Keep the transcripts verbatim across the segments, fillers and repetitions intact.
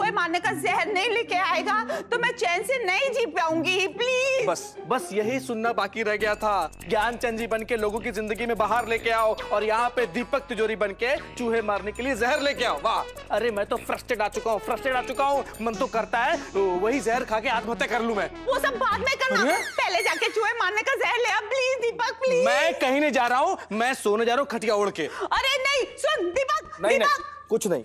चूहे मारने का जहर नहीं लेके आएगा तो मैं चैन से नहीं जी पाऊंगी। प्लीज बस बस यही सुनना बाकी रह गया था। ज्ञानचंद जी बन के लोगों की जिंदगी में बाहर लेके आओ और यहाँ पे दीपक तिजोरी बन के चूहे मारने के लिए जहर लेके आओ। वाह, अरे मैं तो फ्रस्ट्रेट आ चुका हूँ, फ्रस्ट्रेट आ चुका हूँ। मन तो करता है वही जहर खा के आत्महत्या कर लूं मैं। वो सब बाद में करना, पहले जाके चूहे मारने का जहर ले आ प्लीज दीपक प्लीज। मैं कहीं नहीं जा रहा हूँ, मैं सोने जा रहा हूँ खटिया ओढ़ के। अरे नहीं सुन दीपक, नहीं दीपक। नहीं कुछ नहीं।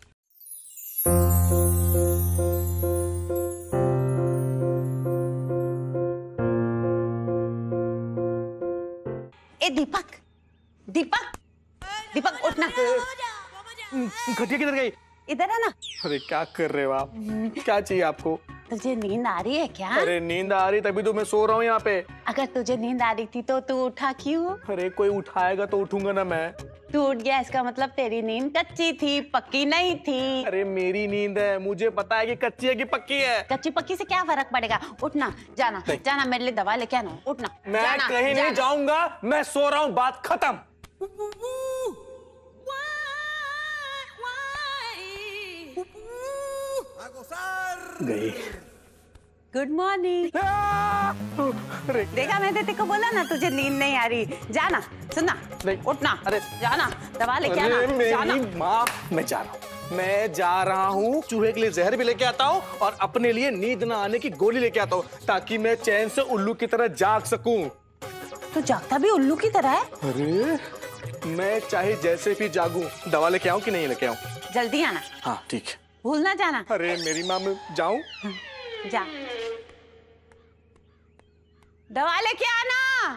ए दीपक, दीपक, दीपक उठना। खटिया किधर गई? इधर है ना। अरे क्या कर रहे हो आप? क्या चाहिए आपको? तुझे नींद आ रही है क्या? अरे नींद आ रही तभी तो मैं सो रहा हूँ यहाँ पे। अगर तुझे नींद आ रही थी तो तू उठा क्यों? अरे कोई उठाएगा तो उठूंगा ना मैं। तू उठ गया इसका मतलब तेरी नींद कच्ची थी, पक्की नहीं थी। अरे मेरी नींद है, मुझे पता है कि कच्ची है कि पक्की है। कच्ची पक्की से क्या फर्क पड़ेगा? उठना, जाना जाना मेरे लिए दवा लेके आना। उठना। मैं जाना, कहीं नहीं जाऊंगा, मैं सो रहा हूँ, बात खत्म। गई। Good morning. देखा मैंने तेरे को बोला ना तुझे नींद नहीं आ रही। जाना, सुनना, उठना। अरे जाना, दवा लेके आना। मेरी माँ, मैं जा रहा हूँ, मैं जा रहा हूँ। चूहे के लिए जहर भी लेके आता हूँ और अपने लिए नींद ना आने की गोली लेके आता हूँ ताकि मैं चैन से उल्लू की तरह जाग सकूं। तो जागता भी उल्लू की तरह है? अरे मैं चाहे जैसे भी जागूं, दवा लेके आऊं कि नहीं लेके आऊं? जल्दी आना। हाँ ठीक है। भूल ना जाना। अरे मेरी माँ, मैं जाऊं? जा, दवा लेके आना।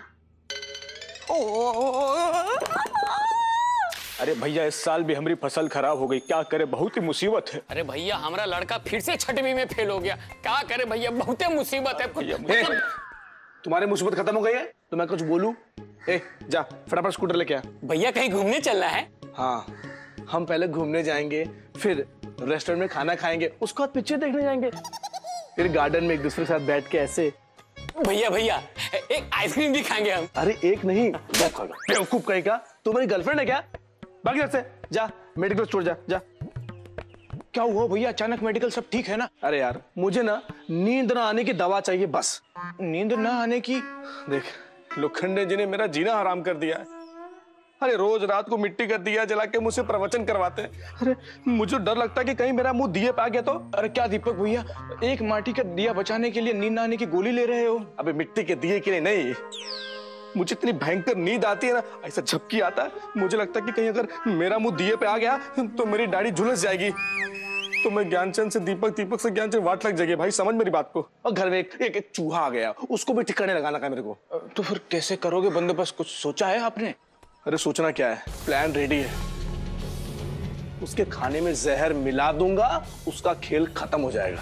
ओ अरे भैया इस साल भी हमारी फसल खराब हो गई, क्या करे, बहुत ही मुसीबत है। अरे भैया हमारा लड़का फिर से छठवीं में फेल हो गया, क्या करे भैया, बहुत मुसीबत है भैया। तुम्हारी मुसीबत खत्म हो गई है तो मैं कुछ बोलूं? ए जा फटाफट स्कूटर लेके आ। भैया कहीं घूमने चलना है? हाँ, हम पहले घूमने जाएंगे, फिर रेस्टोरेंट में खाना खाएंगे, उसके बाद पिक्चर देखने जाएंगे, फिर गार्डन में एक दूसरे के साथ बैठ के ऐसे। भैया भैया एक आइसक्रीम भी खाएंगे हम। अरे एक नहीं, बेवकूफ कहेगा, तुम्हारी गर्लफ्रेंड है क्या? बाकी से जा मेडिकल स्टोर जा जा। क्या हुआ भैया, अचानक मेडिकल सब ठीक है ना? अरे यार मुझे ना नींद ना आने की दवा चाहिए बस। नींद ना आने की? देख लोखंडे जी ने मेरा जीना हराम कर दिया है। अरे रोज रात को मिट्टी का दिया जला के मुझसे प्रवचन करवाते हैं। अरे मुझे डर लगता है कि कहीं मेरा मुंह दिए पे आ गया तो। अरे क्या दीपक भैया, एक माटी का दिया बचाने के लिए नींद ना आने की गोली ले रहे हो? अबे मिट्टी के दिए के लिए नहीं, मुझे इतनी भयंकर नींद आती है ना, ऐसा झपकी आता है, मुझे लगता है कि कहीं अगर मेरा मुंह दिए पे आ गया तो मेरी दाढ़ी झुलस जाएगी, तो मैं ज्ञानचंद से दीपक, दीपक से ज्ञानचंद, वाट लग जाएगी। भाई समझ मेरी बात को। और घर में एक, एक, एक चूहा आ गया, उसको भी ठिकाने लगाना का मेरे को। तो फिर कैसे करोगे बंदोबस्त, कुछ सोचा है आपने? अरे सोचना क्या है, प्लान रेडी है। उसके खाने में जहर मिला दूंगा, उसका खेल खत्म हो जाएगा।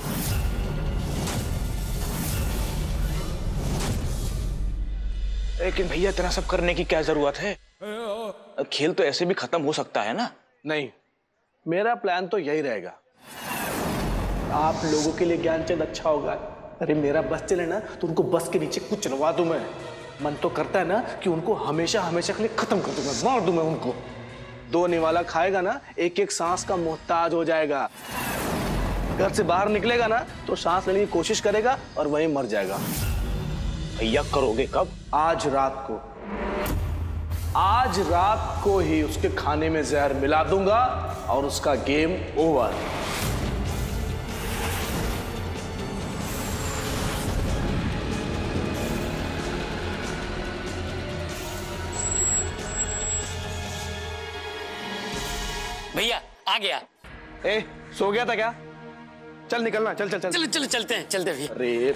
लेकिन भैया इतना सब करने की क्या जरूरत है? खेल तो ऐसे भी खत्म हो सकता है ना? नहीं, मेरा प्लान तो यही रहेगा। आप लोगों के लिए ज्ञानचंद अच्छा होगा। अरे मेरा बस चले ना तो उनको बस के नीचे कुछ चलवा दूं मैं। मन तो करता है ना कि उनको हमेशा हमेशा के लिए खत्म कर दूं मैं, मार दूं मैं उनको। दो निवाला खाएगा ना, एक एक सांस का मोहताज हो जाएगा। घर से बाहर निकलेगा ना तो सांस लेने की कोशिश करेगा और वहीं मर जाएगा। भैया करोगे कब? आज रात को, आज रात को ही उसके खाने में जहर मिला दूंगा और उसका गेम ओवर। भैया आ गया। ए सो गया था क्या? चल निकलना, चल चल चल चलो चलो चलते हैं, चलते हैं भैया। अरे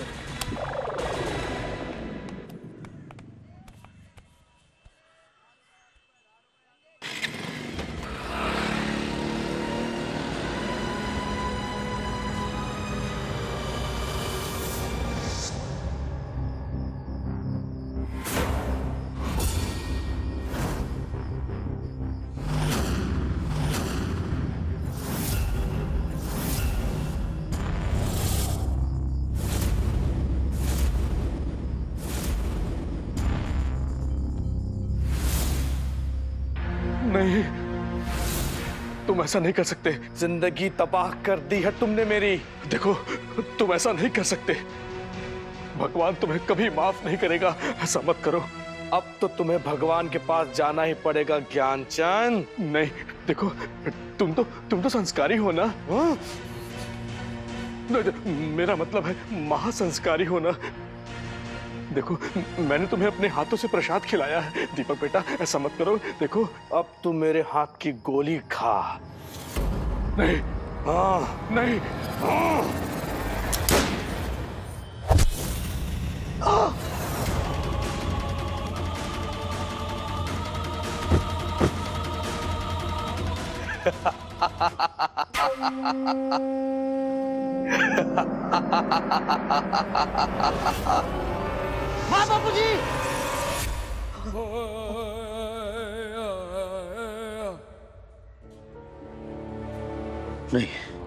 नहीं, तुम ऐसा नहीं कर सकते। जिंदगी तबाह कर दी है तुमने मेरी। देखो, तुम ऐसा नहीं कर सकते। भगवान तुम्हें कभी माफ नहीं करेगा, ऐसा मत करो। अब तो तुम्हें भगवान के पास जाना ही पड़ेगा ज्ञानचंद। नहीं, देखो, तुम तो तुम तो संस्कारी हो ना। हाँ? मेरा मतलब है महासंस्कारी हो ना। देखो, मैंने तुम्हें अपने हाथों से प्रसाद खिलाया है। दीपक बेटा, ऐसा मत करो। देखो, अब तू मेरे हाथ की गोली खा। नहीं, हाँ नहीं, हाँ। आ! हाँ बापूजी। नहीं,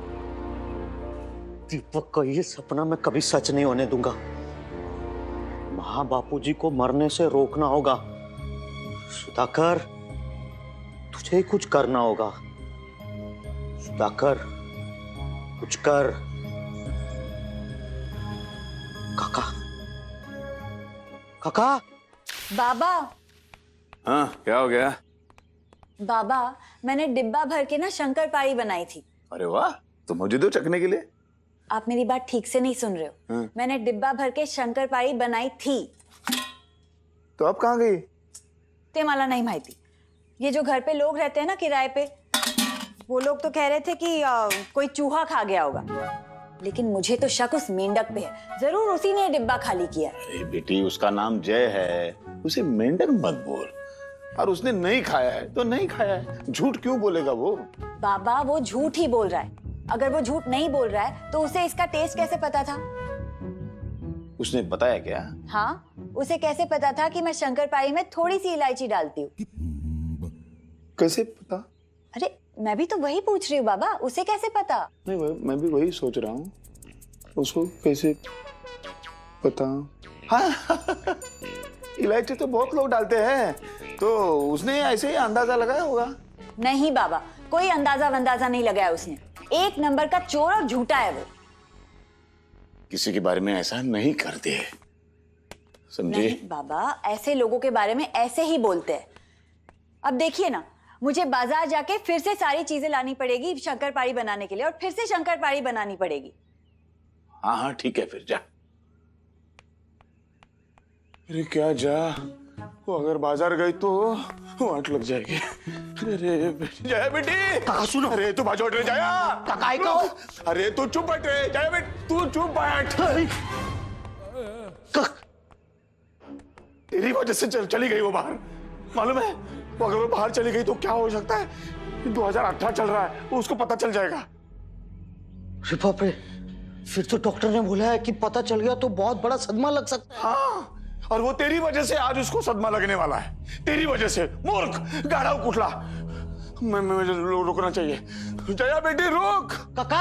दीपक का ये सपना मैं कभी सच नहीं होने दूंगा। माँ बापूजी को मरने से रोकना होगा। सुधाकर, तुझे ही कुछ करना होगा। सुधाकर, कुछ कर। काका, काका। बाबा। हाँ, क्या हो गया? बाबा, मैंने डिब्बा भर के ना शंकर पाई बनाई थी। अरे वाह, तो मुझे दो चखने के लिए। आप मेरी बात ठीक से नहीं सुन रहे हो। हाँ। मैंने डिब्बा भर के शंकर पाई बनाई थी। तो अब कहाँ गई? ते मला नहीं माहिती। ये जो घर पे लोग रहते हैं ना किराए पे, वो लोग तो कह रहे थे कि आ, कोई चूहा खा गया होगा, लेकिन मुझे तो शक उस मेंढक पे है। जरूर उसी ने डिब्बा खाली किया। अरे बेटी, उसका नाम जय है, उसे मेंढक मत बोल। और उसने नहीं खाया है तो नहीं खाया है, झूठ क्यों बोलेगा वो? बाबा, वो झूठ ही बोल रहा है। अगर वो झूठ नहीं बोल रहा है तो उसे इसका टेस्ट कैसे पता था? उसने बताया क्या? हाँ, उसे कैसे पता था कि मैं शंकर पाई में थोड़ी सी इलायची डालती हूँ? कैसे पता? अरे मैं भी तो वही पूछ रही हूँ बाबा, उसे कैसे पता? नहीं, मैं भी वही सोच रहा हूँ, उसको कैसे पता। हाँ इलायची तो बहुत लोग डालते हैं, तो उसने ऐसे ही अंदाजा लगाया होगा। नहीं बाबा, कोई अंदाजा वंदाजा नहीं लगाया उसने। एक नंबर का चोर और झूठा है वो। किसी के बारे में ऐसा नहीं करते, समझे? नहीं बाबा, ऐसे लोगों के बारे में ऐसे ही बोलते हैं। अब देखिए ना, मुझे बाजार जाके फिर से सारी चीजें लानी पड़ेगी शंकर पाई बनाने के लिए, और फिर से शंकर पाई बनानी पड़ेगी। हाँ हाँ ठीक है, फिर जा। अरे क्या जा, वो अगर बाजार गई तो वाट लग जाएगी। अरे जया बेटी, काका सुनो। अरे तू बाजू हट रे जया। काका आई को। अरे तू चुप बैठ रे जया बेटी, तू चुप बैठ। तेरी वजह से चल, चली गई वो बाहर, मालूम है? वो अगर वो बाहर चली गई तो क्या हो सकता है? दो हज़ार अठारह चल रहा है, उसको पता चल जाएगा। अरे बाप रे, फिर तो डॉक्टर ने बोला है कि पता चल गया तो बहुत बड़ा सदमा लग सकता है। हाँ, और वो तेरी वजह से आज उसको सदमा लगने वाला है। तेरी वजह से, मूर्ख, गाढ़ा कुटला। मैं मुझे रुकना चाहिए। जया बेटी रुक। काका,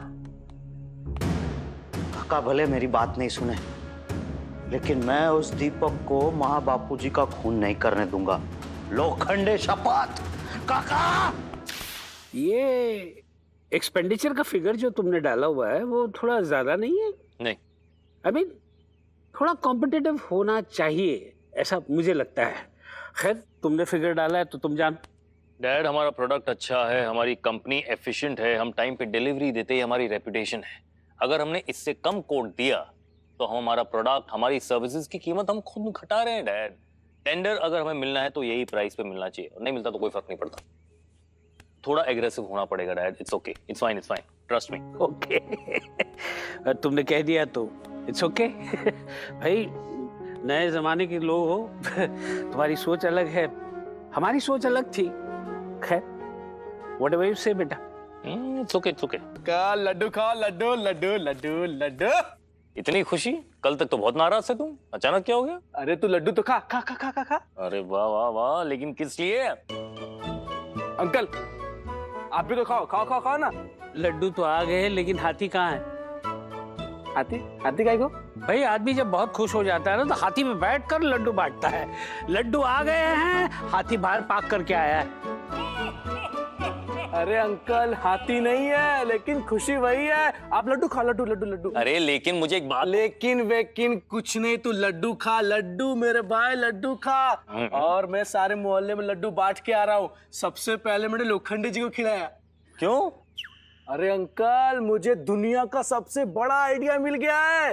काका भले मेरी बात नहीं सुने, लेकिन मैं उस दीपक को माँ बापूजी का खून नहीं करने दूंगा। लोखंडे शपथ। काका, ये एक्सपेंडिचर का फिगर जो तुमने डाला हुआ है वो थोड़ा ज्यादा नहीं है? नहीं, आई मीन थोड़ा कॉम्पिटिटिव होना चाहिए, ऐसा मुझे लगता है। खैर, तुमने फिगर डाला है तो तुम जान। डैड, हमारा प्रोडक्ट अच्छा है, हमारी कंपनी एफिशिएंट है, हम टाइम पे डिलीवरी देते ही हमारी रेपुटेशन है। अगर हमने इससे कम कोट दिया तो हम हमारा प्रोडक्ट, हमारी सर्विसेज की कीमत हम खुद घटा रहे हैं डैड। टेंडर अगर हमें मिलना है तो यही प्राइस पे मिलना चाहिए, और नहीं मिलता तो कोई फर्क नहीं पड़ता। थोड़ा एग्रेसिव होना पड़ेगा dad. It's okay, it's fine, it's fine, trust me. Okay, तुमने कह दिया तो इट्स ओके। भाई, नए जमाने के लोग हो, तुम्हारी सोच अलग है, हमारी सोच अलग थी। खैर, व्हाटएवर यू से बेटा। It's okay, it's okay. का लड्डू खा, लड्डू लड्डू लड्डू लड्डू। इतनी खुशी? कल तक तो बहुत नाराज थे तुम, अचानक क्या हो गया? अरे तू लड्डू तो खा खा खा खा खा खा। अरे वाह वाह वाह, लेकिन किस लिए? अंकल आप भी तो खाओ, खाओ खाओ खाओ ना। लड्डू तो आ गए, लेकिन हाथी कहाँ है? हाथी? हाथी काय को? भाई, आदमी जब बहुत खुश हो जाता है ना तो हाथी में बैठ कर लड्डू बांटता है। लड्डू आ गए हैं, हाथी बाहर पाक करके आया है। अरे अंकल हाथी नहीं है, लेकिन खुशी वही है। आप लड्डू खा, लड्डू लड्डू लड्डू। अरे लेकिन मुझे एक बात, लेकिन वेकिन कुछ नहीं, तू लड्डू खा, लड्डू मेरे भाई लड्डू खा। और मैं सारे मोहल्ले में लड्डू बांट के आ रहा हूँ। सबसे पहले मैंने लोखंडी जी को खिलाया। क्यों? अरे अंकल मुझे दुनिया का सबसे बड़ा आइडिया मिल गया है।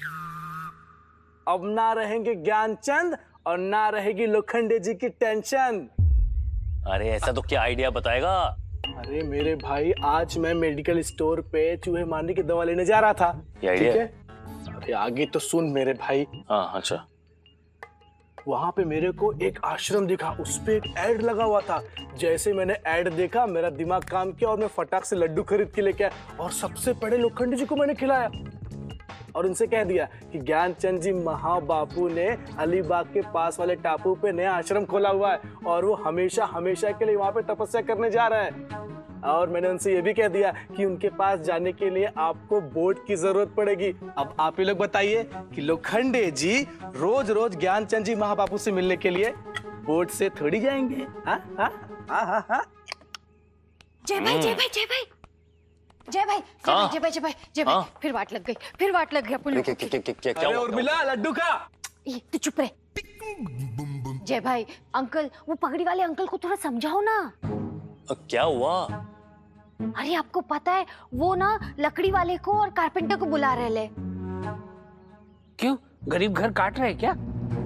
अब ना रहेंगे ज्ञानचंद और ना रहेगी लोखंडे जी की टेंशन। अरे ऐसा तो क्या आइडिया बताएगा? अरे मेरे भाई आज मैं मेडिकल स्टोर पे चूहे मारने की दवा लेने जा रहा था। ये आइडिया? ठीक है? अरे आगे तो सुन मेरे भाई। हाँ अच्छा। वहां पे मेरे को एक आश्रम दिखा, उस पे एक एड लगा हुआ था। जैसे मैंने एड देखा मेरा दिमाग काम किया और मैं फटाक से लड्डू खरीद के लेके आया और सबसे बड़े लोखंडी जी को मैंने खिलाया और उनसे कह दिया कि ज्ञानचंद जी महाबापू ने अलीबाग के पास वाले टापू पे नया आश्रम खोला हुआ है और वो हमेशा हमेशा के लिए वहां पे तपस्या करने जा रहा है। और मैंने उनसे ये भी कह दिया कि उनके पास जाने के लिए आपको बोट की जरूरत पड़ेगी। अब आप ही लोग बताइए कि लोखंडे जी रोज रोज ज्ञानचंद जी महाबापू से मिलने के लिए बोट से थोड़ी जाएंगे? हाँ हाँ हाँ हाँ हाँ। जय भाई जय भाई जय भाई जय भाई जय भाई जय भाई जय भाई जय भाई फिर वाट लग गई, फिर वाट लग गई अपन लोगों की। क्या क्या क्या अरे उर्मिला लड्डू खा। ये तू चुप रहे। जय भाई अंकल, वो पगड़ी वाले अंकल को थोड़ा समझाओ ना। क्या हुआ? अरे आपको पता है वो ना लकड़ी वाले को और कारपेंटर को बुला रहे ले। क्यों? गरीब घर काट रहे क्या?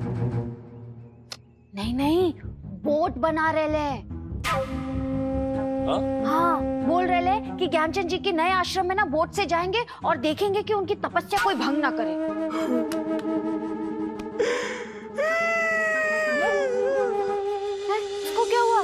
नहीं नहीं, बोट बना रहे ले। हाँ? हाँ, बोल रहे ले कि ज्ञानचंद जी के नए आश्रम में ना बोट से जाएंगे और देखेंगे कि उनकी तपस्या कोई भंग ना करे। इसको क्या हुआ?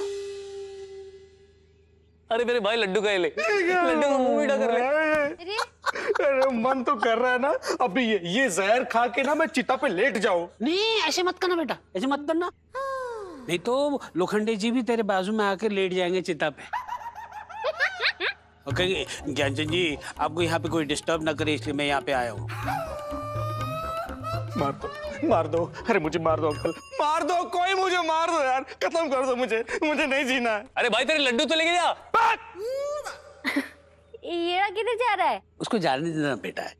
अरे मेरे भाई लड्डू का ले, लड्डू का मुंह मीठा कर ले। अरे अरे मन तो कर रहा है ना अभी ये ये जहर खा के ना मैं चिता पे लेट जाऊं। नहीं ऐसे मत करना बेटा, ऐसे मत करना, नहीं तो लोखंडे जी भी तेरे बाजू में आकर लेट जाएंगे चिता पे और कहेंगे ज्ञानचंद जी आपको यहाँ पे कोई डिस्टर्ब ना करे इसलिए मैं यहाँ पे आया हूँ। मार दो मार दो, अरे मुझे मार दो अंकल, मार दो, कोई मुझे मार दो यार, खत्म कर दो मुझे, मुझे नहीं जीना है। अरे भाई तेरे लड्डू तो लेके जा। ये किधर जा रहा है? उसको जाने देना बेटा है।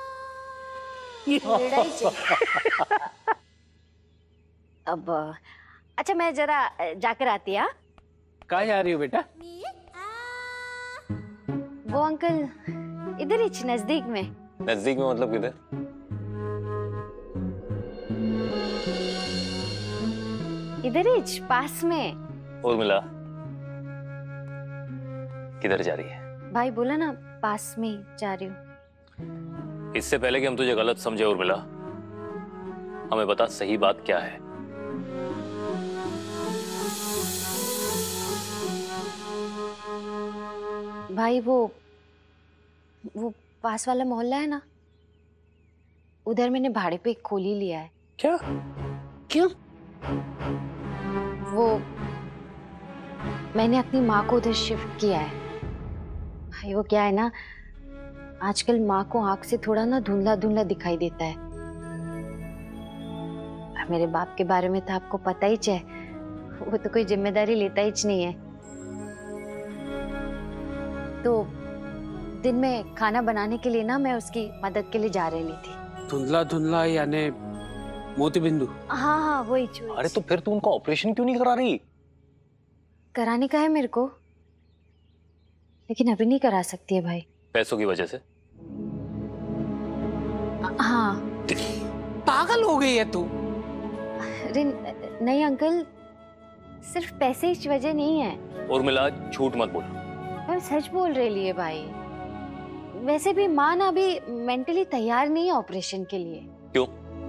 अब अच्छा मैं जरा जाकर आती हूँ। कहाँ जा रही हो बेटा? वो अंकल इधर ही नजदीक में। नजदीक में मतलब किधर? इधर ही पास में। उर्मिला किधर जा रही है? भाई बोला ना पास में जा रही हूँ। इससे पहले कि हम तुझे गलत समझे उर्मिला, हमें बता सही बात क्या है। भाई वो वो पास वाला मोहल्ला है ना, उधर मैंने भाड़े पे एक खोली लिया है। क्या? क्यों? वो मैंने अपनी माँ को उधर शिफ्ट किया है। भाई वो क्या है ना, आजकल माँ को आंख से थोड़ा ना धुंधला धुंधला दिखाई देता है। मेरे बाप के बारे में तो आपको पता ही है, वो तो कोई जिम्मेदारी लेता ही नहीं है। तो दिन में खाना बनाने के लिए ना मैं उसकी मदद के लिए जा रही थी। धुंधला धुंधला यानी मोती बिंदु? हाँ हाँ वही। अरे तो फिर तू उनका ऑपरेशन क्यों नहीं करा रही? कराने का है मेरे को, लेकिन अभी नहीं करा सकती है भाई। पैसों की वजह से? हाँ। पागल हो गई है तू? अरे नहीं अंकल, सिर्फ पैसे की वजह नहीं है। उर्मिला झूठ मत बोल। मैं सच बोल रही है भाई। वैसे भी माँ ना अभी मेंटली तैयार नहीं है ऑपरेशन के लिए। क्यों?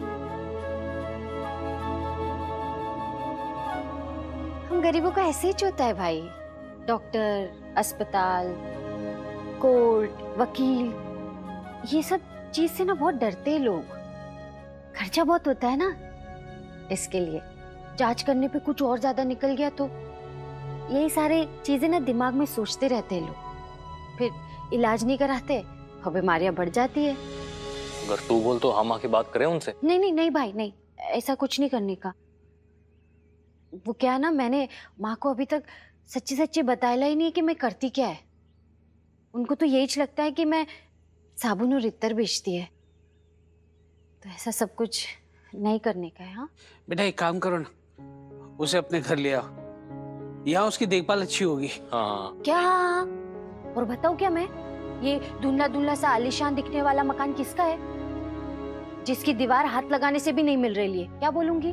हम गरीबों का ऐसे ही होता है भाई, डॉक्टर, अस्पताल, कोर्ट, वकील, ये सब चीज से ना बहुत डरते हैं लोग। खर्चा बहुत होता है ना, इसके लिए जांच करने पे कुछ और ज्यादा निकल गया तो यही सारे चीजें ना दिमाग में सोचते रहते हैं लोग, फिर इलाज नहीं कराते और बीमारियां बढ़ जाती है। अगर तू बोल तो हम आके बात करें उनसे। नहीं नहीं नहीं भाई नहीं, ऐसा कुछ नहीं करने का। वो क्या ना, मैंने माँ को अभी तक सच्ची सच्ची बताया ही नहीं कि मैं करती क्या है। उनको तो यही लगता है कि मैं साबुन और इत्तर बेचती है। तो ऐसा सब कुछ नहीं करने का है। हाँ बेटा एक काम करो ना, उसे अपने घर ले आओ, यहाँ उसकी देखभाल अच्छी होगी। हाँ क्या? और बताओ क्या मैं, ये धुंधला धुंधला सा आलीशान दिखने वाला मकान किसका है, जिसकी दीवार हाथ लगाने से भी नहीं मिल रही है? क्या बोलूंगी?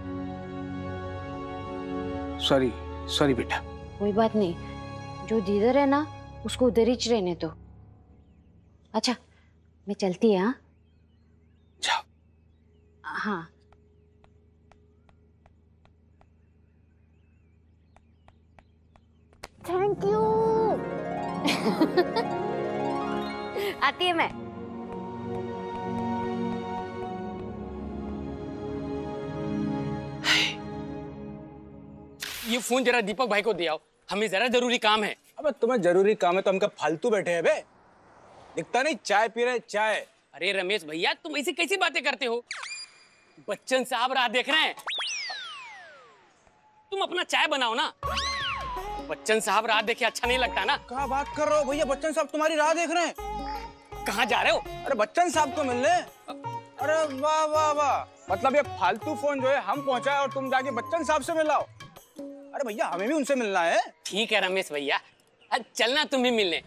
सॉरी सॉरी बेटा। कोई बात नहीं, जो जिधर है ना उसको उधर ही रहने दो। अच्छा मैं चलती है। हाँ जाओ। हाँ थैंक यू। आती है मैं। ये फोन जरा दीपक भाई को दे आओ, हमें जरा जरूरी काम है। अबे तुम्हें जरूरी काम है तो हम क्या फालतू बैठे हैं बे? दिखता नहीं चाय पी रहे चाय। अरे रमेश भैया तुम ऐसी कैसी बातें करते हो? बच्चन साहब राह देख रहे हैं, तुम अपना चाय बनाओ ना। बच्चन साहब राह देखे अच्छा नहीं लगता ना। क्या बात कर रहे हो भैया, बच्चन साहब तुम्हारी राह देख रहे हैं। कहाँ जा रहे हो? अरे बच्चन साहब को मिलने। अरे वाह वाह वाह, मतलब ये फालतू फोन जो है हम पहुंचाए और तुम जाके बच्चन साहब से मिलाओ। अरे भैया हमें भी उनसे मिलना है। ठीक है रमेश भैया, चलना तुम भी मिलने।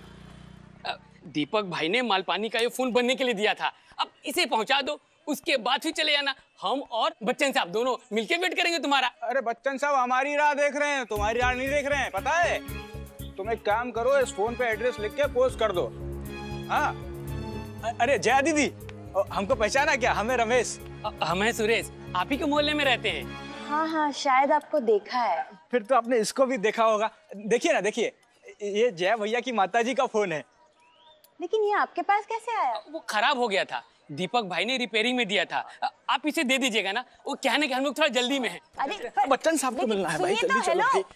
दीपक भाई ने मालपानी का ये फोन बनने के लिए दिया था, अब इसे पहुंचा दो, उसके बाद फिर चले जाना। हम और बच्चन साहब दोनों मिलके वेट करेंगे तुम्हारा। अरे बच्चन साहब हमारी राह देख रहे हैं, तुम्हारी राह नहीं देख रहे हैं, पता है? तुम एक काम करो, इस फोन पे एड्रेस लिख के पोस्ट कर दो। हाँ अरे जया दीदी, हमको पहचाना क्या? हमें रमेश। हमें सुरेश, आप ही के मोहल्ले में रहते हैं। हाँ हाँ शायद आपको देखा है। फिर तो आपने इसको भी देखा होगा। देखिए ना, देखिए ये जया भैया की माताजी का फोन है। लेकिन ये आपके पास कैसे आया? वो खराब हो गया था, दीपक भाई ने रिपेयरिंग में दिया था, आप इसे दे दीजिएगा ना। वो कहने के हम लोग थोड़ा जल्दी में हैं। अरे पर... बच्चन साहब को मिलना है भाई, जल्दी तो, चलो भाई।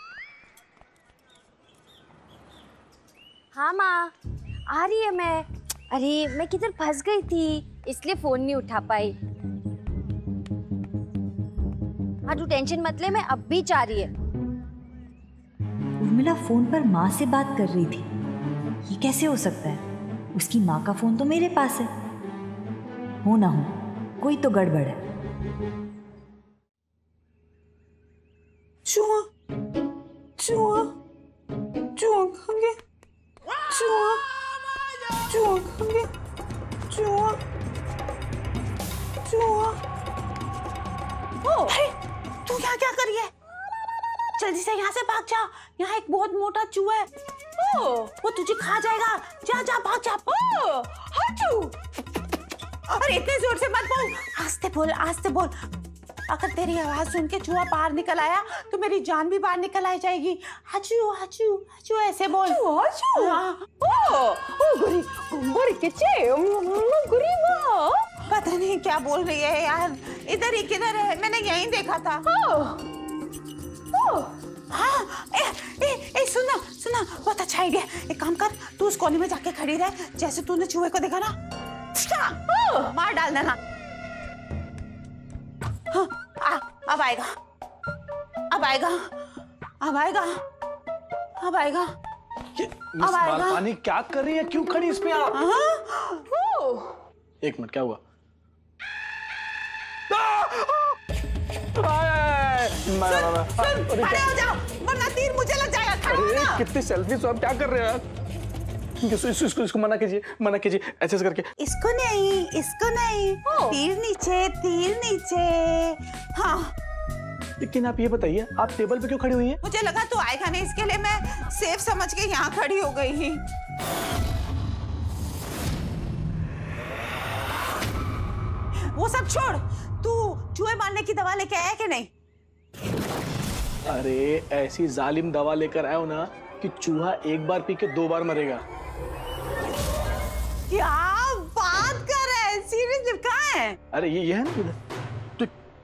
हाँ माँ आ रही है मैं। अरे मैं किधर फंस गई थी इसलिए फोन नहीं उठा पाई। हाँ तू टेंशन मत ले, मैं अब भी जा रही है। उर्मिला फोन पर माँ से बात कर रही थी, ये कैसे हो सकता है? उसकी माँ का फोन तो मेरे पास है। हो ना हो, कोई तो गड़बड़ है। चूहा चूहा चूहा खा गया, चूहा चूहा खा गया, चूहा चूहा। ओ तू यहाँ क्या कर रही है? जल्दी से यहाँ से भाग जा, यहाँ एक बहुत मोटा चूहा है। ओ, वो तुझे खा जाएगा। जा जा भाग जा। ओ, हाचू। अरे इतने जोर से मत बोल, आस्ते बोल आस्ते बोल। अगर तेरी आवाज सुन के चूहा बाहर निकल आया तो मेरी जान भी बाहर निकल आ जाएगी। हाचू हाचू हाचू ऐसे बोल। हाचू। ओ ओ गुरी गुरी किचे गुरी माँ। पता नहीं क्या बोल रही है यार, इधर ही किधर है? मैंने यहीं देखा था। ओ ओ हाँ, ए, ए, ए, सुना सुना बहुत अच्छा आइडिया। एक काम कर, तू उस कोने में जाके खड़ी रह, जैसे तूने चूहे को देखा ना मार डाल देना। हाँ, आ, अब आएगा अब आएगा अब आएगा अब आएगा मिस मालपानी क्या कर रही है? क्यों खड़ी इस पे आप? एक मिनट, क्या हुआ? खड़े हो जाओ वरना तीर मुझे लग जाएगा। खड़े हो ना। कितनी सेल्फिश हो आप, क्या कर रहे हो यार? इसको इसको इसको मना कीजिए, मना कीजिए, ऐसे ऐसे करके। इसको नहीं इसको नहीं, तीर नीचे तीर नीचे। हाँ लेकिन आप ये बताइए, आप टेबल पे क्यों खड़ी हुई हैं? मुझे लगा तू आएगा नहीं, इसके लिए मैं सेफ समझ के यहाँ खड़ी हो गई। वो सब छोड़, तू चूहे मारने की दवा लेके आया कि नहीं? अरे ऐसी जालिम दवा लेकर आया हो ना कि चूहा एक बार पी के दो बार मरेगा। क्या बात कर रहा है? सीरियसली कहाँ है? अरे ये ये है ना इधर। तो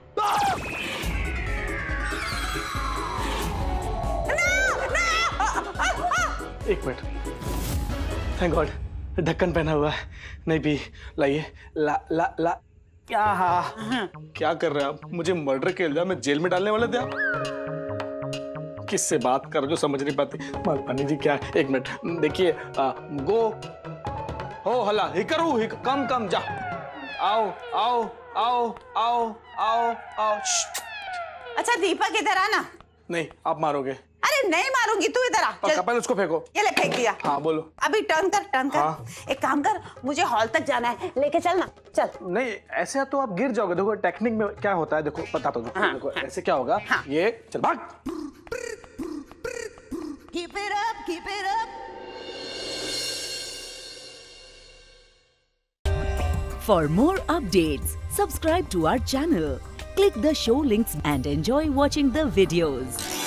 एक मिनट, थैंक गॉड ढक्कन पहना हुआ है, नहीं पी। लाइए, ला ला ला क्या हाँ क्या कर रहे हैं आप? मुझे मर्डर के इल्जाम में जेल में डालने वाले थे आप? किससे बात कर जो समझ नहीं पाती। मालपानी जी क्या, एक मिनट देखिए, गो हो हला ही करू ही कम कम जा, आओ आओ आओ आओ आओ आओ। अच्छा दीपक इधर आना। नहीं आप मारोगे। अरे नहीं मारूंगी, तू इधर आ। चल पहले उसको फेंको। ये ले फेंक दिया। हाँ बोलो। अभी टर्न कर टर्न कर। हाँ। एक काम कर, मुझे हॉल तक जाना है, लेके चलना। चल। नहीं ऐसे तो आप गिर जाओगे। देखो टेक्निक में क्या होता है, देखो बताता हूँ। हाँ, देखो हाँ, ऐसे क्या होगा। हाँ, ये चल भाग। Keep it up, keep it up. For more updates, subscribe to our channel, click the show links and enjoy watching the videos.